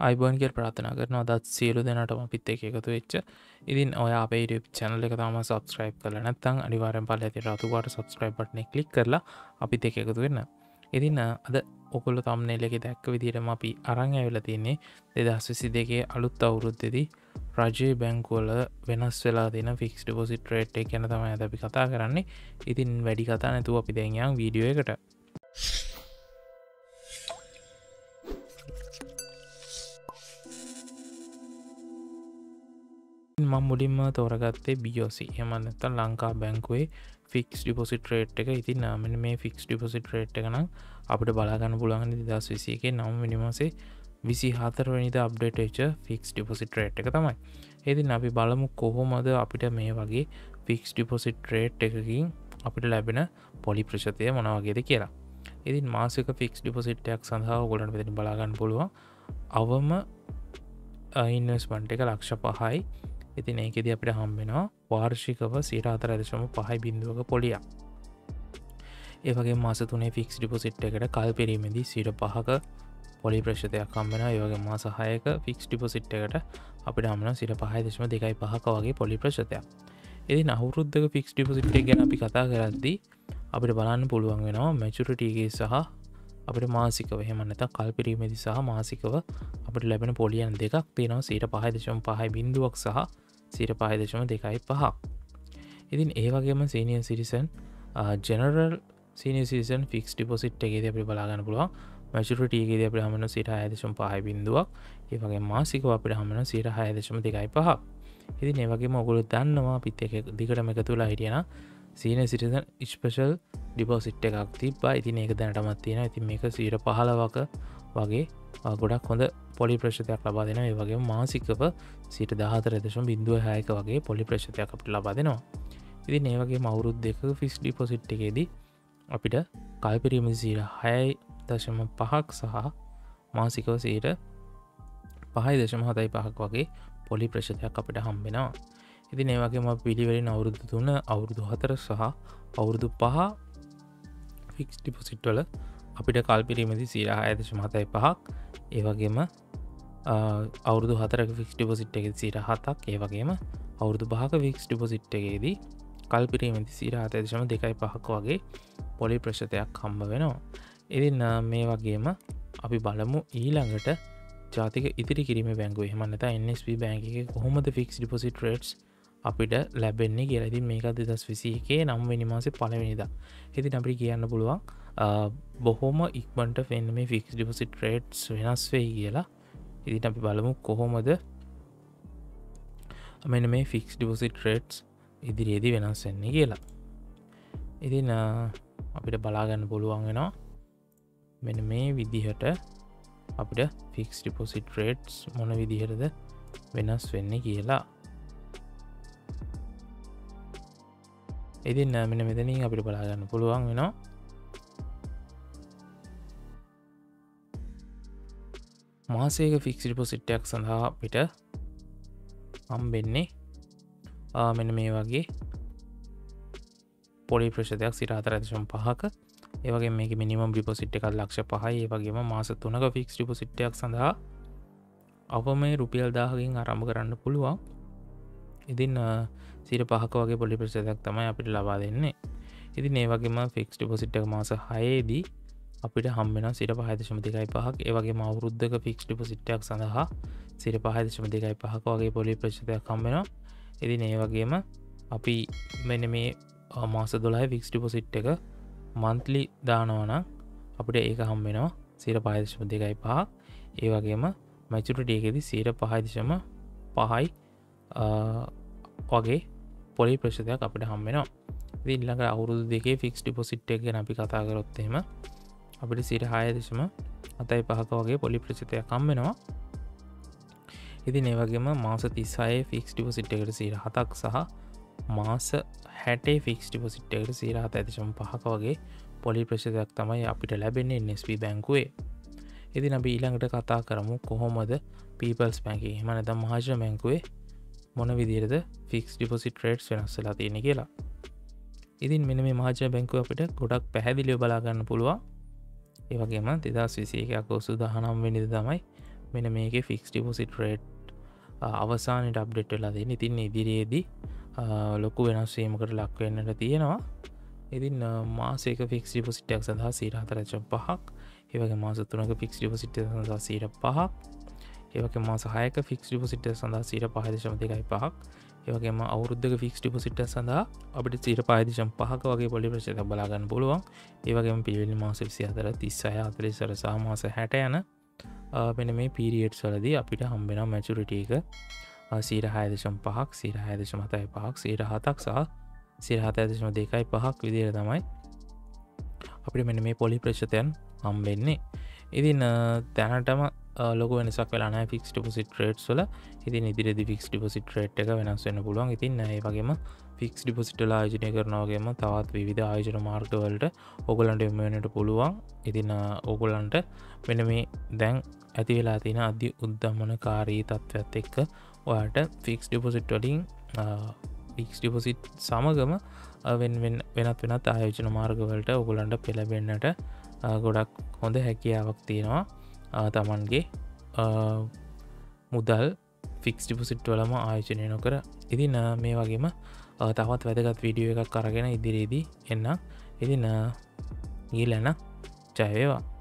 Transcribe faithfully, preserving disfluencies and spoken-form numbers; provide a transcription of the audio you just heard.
අයිබෝන් කියලා ප්‍රාර්ථනා කරනවා. අදත් සියලු දෙනාටම අපිත් එක්ක එකතු වෙච්ච. ඉතින් ඔයා අපේ YouTube channel එක තාම subscribe කරලා නැත්නම් අනිවාර්යෙන් පල්ලෙහා තියෙන රතු පාට subscribe button එක click කරලා අපිත් එක්ක එකතු වෙන්න. ඉතින් අද ඔයගොල්ලෝ thumbnail එකේ දැක්ක විදිහටම අපි අරන් ඇවිල්ලා තින්නේ දෙදාස් විසි දෙකේ අලුත් අවුරුද්දේදී රජයේ බැංකුවල වෙනස් වෙලා තියෙන fixed deposit rate එක ගැන තමයි අද අපි කතා කරන්නේ. ඉතින් වැඩි කතා නැතුව අපි දැන් යන් වීඩියෝ එකට. මම මුලින්ම තෝරගත්තේ B O C. එහෙම නැත්නම් ලංකා බැංකුවේ fixed deposit rate එක. ඉතින් මෙන්න මේ fixed deposit rate එක නම් අපිට බලා ගන්න පුළුවන් දෙදාස් විසි එකේ නවම් වෙනි මාසේ විසි හතර වෙනිදා අප්ඩේට් වෙච්ච fixed deposit rate එක තමයි. ඉතින් අපි බලමු කොහොමද අපිට මේ වගේ fixed deposit rate එකකින් අපිට ලැබෙන පොලි ප්‍රතිශතය මොන වගේද කියලා. ඉතින් මාසික fixed deposit එකක් සඳහා ඔයගොල්ලන්ට මෙතන බලා ගන්න පුළුවන් අවම ඉන්වෙස්ට්මන්ට් එක ලක්ෂ පහයි. ඉතින් ඒකෙදී අපිට හම්බ වෙනවා වාර්ෂිකව සියයට හතර දශම පහයි බිංදුවක පොලියක්. ඒ වගේම මාස තුනේ ෆික්ස් ඩිපොසිට් එකට කල් පෙරීමේදී සියයට පහක පොලි ප්‍රතිශතයක් හම්බ වෙනවා. ඒ වගේම මාස හයක ෆික්ස් ඩිපොසිට් එකට අපිට හම්බ වෙනවා සියයට පහයි දශම දෙකයි පහක වගේ පොලි ප්‍රතිශතයක්. ඉතින් අවුරුද්දක ෆික්ස් ඩිපොසිට් එක ගැන අපි කතා කරද්දී අපිට බලන්න පුළුවන් වෙනවා මැචුරිටි එකේ සහ අපිට මාසිකව එහෙම නැත්නම් කල් පෙරීමේදී සහ මාසිකව අපිට ලැබෙන පොලියන් දෙකක් තියෙනවා සියයට පහයි දශම පහයි බිංදුවක් සහ සියයට පහයි දශම දෙකයි පහක්. ඉතින් ඒ වගේම senior citizen general senior citizen fix deposit එකේදී අපිට බලා ගන්න පුළුවන් මැචුරිටි එකේදී අපිට හම්බ වෙනවා සියයට හය දශම පහයි බිංදුවක්. ඒ වගේම මාසිකව අපිට හම්බ වෙනවා සියයට හය දශම දෙකයි පහක්. ඉතින් ඒ වගේම ඔයගොල්ලෝ දන්නවා අපිත් එක දිගටම එකතු වෙලා හිටියනම් සීනියර් සිටිසන් ස්පෙෂල් ඩිපොසිට් එකක් තිබ්බා. ඉතින් ඒක දැනටමත් තියෙනවා. ඉතින් මේක සියයට පහළොවක වගේ ගොඩක් හොඳ පොලි ප්‍රතිශතයක් ලබා දෙනවා. ඒ වගේම මාසිකව සියයට දහහතර දශම හයක වගේ පොලි ප්‍රතිශතයක් අපිට ලබා දෙනවා. ඉතින් ඒ වගේම අවුරුදු දෙකක ෆික්ස් ඩිපොසිට් එකේදී අපිට කල් පෙරීමේදී සියයට හයයි දශම පහක් සහ මාසිකව සියයට පහයි දශම හතයි පහක් වගේ පොලි ප්‍රතිශතයක් අපිට හම්බ වෙනවා. ඉතින් ඒ වගේම අපි පිළිවෙලින් අවුරුදු තුන අවුරුදු හතර සහ අවුරුදු පහ ෆික්ස් ඩිපොසිට් වල අපිට කල් පෙරීමේදී සියයට හය දශම හතයි පහක්. ඒ වගේම අවුරුදු හතරක ෆික්ස් ඩිපොසිට් එකේදී සියයට හතක්. ඒ වගේම අවුරුදු පහක ෆික්ස් ඩිපොසිට් එකේදී කල් පෙරීමේදී සියයට හතයි දශම දෙකයි පහක් වගේ පොලි ප්‍රතිශතයක් හම්බ වෙනවා. ඉතින් මේ වගේම අපි බලමු ඊළඟට ජාතික ඉදිරි කිරීමේ බැංකුව එහෙම නැත්නම් N S B බැංක් එකේ කොහොමද ෆික්ස් ඩිපොසිට් රේට්ස් අපිට ලැබෙන්නේ කියලා. ඉතින් මේක දෙදාස් විසි එකේ නවම් වෙනි මාසේ පළවෙනිදා. ඉතින් අපිට කියන්න පුළුවන් බොහොම ඉක්මනට වෙන මේ ෆික්ස් ඩිපොසිට් රේට්ස් වෙනස් වෙයි කියලා. ඉතින් අපි බලමු කොහොමද මෙන්න මේ ෆික්ස් ඩිපොසිට් රේට්ස් ඉදිරියේදී වෙනස් වෙන්නේ කියලා. ඉතින් අපිට බලා ගන්න පුළුවන් වෙනවා මෙන්න මේ විදිහට අපිට ෆික්ස් ඩිපොසිට් රේට්ස් මොන විදිහටද වෙනස් වෙන්නේ කියලා. ඉතින් මෙන්න මෙතනින් අපිට බලා ගන්න පුළුවන් වෙනවා මාසයක ෆික්ස් ඩිපොසිට් එකක් සඳහා අපිට හම්බෙන්නේ මෙන්න මේ වගේ පොලි ප්‍රතිශතයක් සියයට හතර දශම පහක. ඒ වගේම මේකේ මිනිමම් ඩිපොසිට් එකක් ලක්ෂ පහයි. ඒ වගේම මාස තුනක ෆික්ස් ඩිපොසිට් එකක් සඳහා අවමේ රුපියල් දහයකින් ආරම්භ කරන්න පුළුවන්. ඉතින් සියයට පහක වගේ පොලි ප්‍රතිශතයක් තමයි අපිට ලබා දෙන්නේ. ඉතින් ඒ වගේම ෆික්ස් ඩිපොසිට් එක මාස හයේදී අපිට හම්බ වෙනවා සියයට පහයි දශම දෙකයි පහක්. ඒ වගේම අවුරුද්දක ෆික්ස් ඩිපොසිට් එකක් සඳහා සියයට පහයි දශම දෙකයි පහක වගේ පොලි ප්‍රතිශතයක් හම්බ වෙනවා. ඉතින් ඒ වගේම අපි මෙන්න මේ මාස දොළහේ ෆික්ස් ඩිපොසිට් එක මන්ත්ලි දානවා නම් අපිට ඒක හම්බ වෙනවා සියයට පහයි දශම දෙකයි පහක්. ඒ වගේම මැචුරිටි එකේදී සියයට පහයි දශම පහයි වගේ පොලි ප්‍රතිශතයක් අපිට හම්බ වෙනවා. ඉතින් ඊළඟ අවුරුදු දෙකේ ෆික්ස් ඩිපොසිට් එක ගැන අපි කතා කරොත් එහෙම අපිට සියයට හය දශම හතයි පහක වගේ පොලි ප්‍රතිශතයක් හම්බ වෙනවා. ඉතින් ඒ වගේම මාස තිස් හයේ ෆික්ස් ඩිපොසිට් එකට සියයට හතක් සහ මාස හැටේ ෆික්ස් ඩිපොසිට් එකට සියයට හතයි දශම පහක වගේ පොලි ප්‍රතිශතයක් තමයි අපිට ලැබෙන්නේ N S B බැංකුවේ. ඉතින් අපි ඊළඟට කතා කරමු කොහොමද People's Bank එකේ එහෙම නැත්නම් මහජන බැංකුවේ මොන විදිහටද ෆික්ස් ඩිපොසිට් රේට්ස් වෙනස් වෙලා තියෙන්නේ කියලා. ඉතින් මෙන්න මේ මහජන බැංකුව අපිට ගොඩක් පැහැදිලිව බලා ගන්න පුළුවන්. ඒ වගේම දෙදාස් විසි එක අගෝස්තු දහනවය වෙනිදා තමයි මෙන්න මේකේ ෆික්ස් ඩිපොසිට් රේට් අවසානයට අප්ඩේට් වෙලා තියෙන. ඉතින් ඉදිරියේදී ලොකු වෙනස් වීමකට ලක් වෙන්නට තියෙනවා. ඉතින් මාසයක ෆික්ස් ඩිපොසිට් එකක් සඳහා සියයට හතර දශම පහක්, ඒ වගේ මාස තුනක ෆික්ස් ඩිපොසිට් එක සඳහා සියයට පහක්, ඒ වගේ මාස හයක ෆික්ස් ඩිපොසිට් එක සඳහා සියයට පහ දශම දෙකයි පහක්, ඒ වගේම අවුරුද්දක ෆික්ස් ඩිපොසිට් එක සඳහා අපිට සියයට පහ දශම පහක වගේ පොලි ප්‍රතිශතයක් බලා ගන්න පුළුවන්. ඒ වගේම පිළිවෙලින් මාස විසිහතර, තිස්හය, හතළිස් සහ මාස හැට යන මෙන්න මේ පීරියඩ්ස් වලදී අපිට හම්බ වෙනවා මැචුරිටි එක සියයට හය දශම පහක්, සියයට හය දශම හතයි පහක්, සියයට හතක් සහ සියයට හතයි දශම දෙකයි පහක් විදිහට තමයි අපිට මෙන්න මේ පොලි ප්‍රතිශතයන් හම්බෙන්නේ. ඉතින් දැනටම ලොකු වෙනසක් වෙලා නැහැ ෆික්ස් ඩිපොසිට් රේට්ස් වල. ඉතින් ඉදිරියේදී ෆික්ස් ඩිපොසිට් රේට් එක වෙනස් වෙන්න පුළුවන්. ඉතින් ඒ වගේම ෆික්ස් ඩිපොසිට් වල ආයෝජනය කරනවා වගේම තවත් විවිධ ආයෝජන මාර්ග වලට ඕගොල්ලන්ට යොමු වෙන්නට පුළුවන්. ඉතින් ඕගොල්ලන්ට මෙන්න මේ දැන් ඇති වෙලා තියෙන අධි උද්දමනකාරී තත්ත්වයක් එක්ක ඔයාට ෆික්ස් ඩිපොසිට් වලින් ෆික්ස් ඩිපොසිට් සමගම වෙන වෙන වෙනත් වෙනත් ආයෝජන මාර්ග වලට ඕගොල්ලන්ට පෙළඹෙන්නට ගොඩක් හොඳ හැකියාවක් තියෙනවා. තමන්ගේ මුදල් ෆික්ස් ඩිපොසිට් වලම ආයෝජනය නොකර. ඉතින් මේ වගේම තවත් වැදගත් වීඩියෝ එකක් අරගෙන ඉදිරියේදී එන්න. ඉතින් ඊළඟ ජය වේවා.